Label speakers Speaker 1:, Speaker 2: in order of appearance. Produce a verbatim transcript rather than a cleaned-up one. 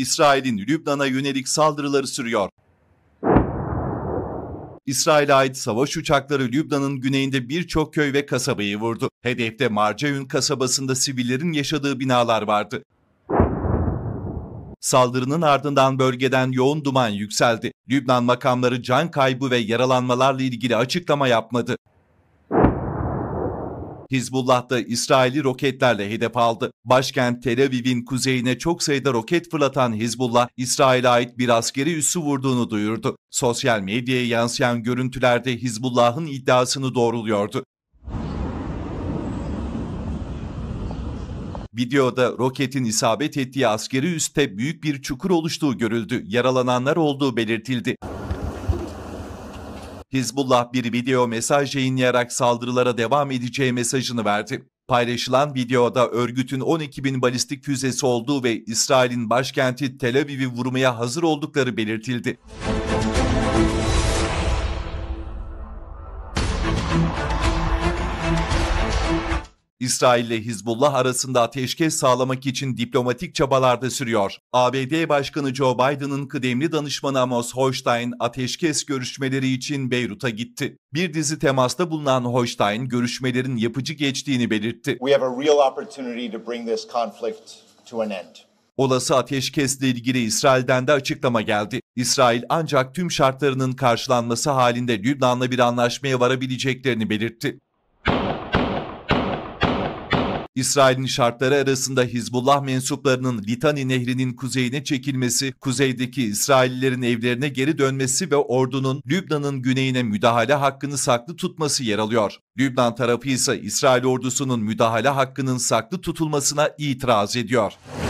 Speaker 1: İsrail'in Lübnan'a yönelik saldırıları sürüyor. İsrail'e ait savaş uçakları Lübnan'ın güneyinde birçok köy ve kasabayı vurdu. Hedefte Marcaun kasabasında sivillerin yaşadığı binalar vardı. Saldırının ardından bölgeden yoğun duman yükseldi. Lübnan makamları can kaybı ve yaralanmalarla ilgili açıklama yapmadı. Hizbullah da İsrail'i roketlerle hedef aldı. Başkent Tel Aviv'in kuzeyine çok sayıda roket fırlatan Hizbullah, İsrail'e ait bir askeri üssü vurduğunu duyurdu. Sosyal medyaya yansıyan görüntülerde Hizbullah'ın iddiasını doğruluyordu. Videoda roketin isabet ettiği askeri üste büyük bir çukur oluştuğu görüldü. Yaralananlar olduğu belirtildi. Hizbullah bir video mesaj yayınlayarak saldırılara devam edeceği mesajını verdi. Paylaşılan videoda örgütün on iki bin balistik füzesi olduğu ve İsrail'in başkenti Tel Aviv'i vurmaya hazır oldukları belirtildi. İsrail ile Hizbullah arasında ateşkes sağlamak için diplomatik çabalar da sürüyor. A B D Başkanı Joe Biden'ın kıdemli danışmanı Amos Hochstein ateşkes görüşmeleri için Beyrut'a gitti. Bir dizi temasta bulunan Hochstein görüşmelerin yapıcı geçtiğini belirtti.
Speaker 2: We have a real opportunity to bring this conflict to an end.
Speaker 1: Olası ateşkesle ilgili İsrail'den de açıklama geldi. İsrail ancak tüm şartlarının karşılanması halinde Lübnan'la bir anlaşmaya varabileceklerini belirtti. İsrail'in şartları arasında Hizbullah mensuplarının Litani Nehri'nin kuzeyine çekilmesi, kuzeydeki İsraillilerin evlerine geri dönmesi ve ordunun Lübnan'ın güneyine müdahale hakkını saklı tutması yer alıyor. Lübnan tarafı ise İsrail ordusunun müdahale hakkının saklı tutulmasına itiraz ediyor.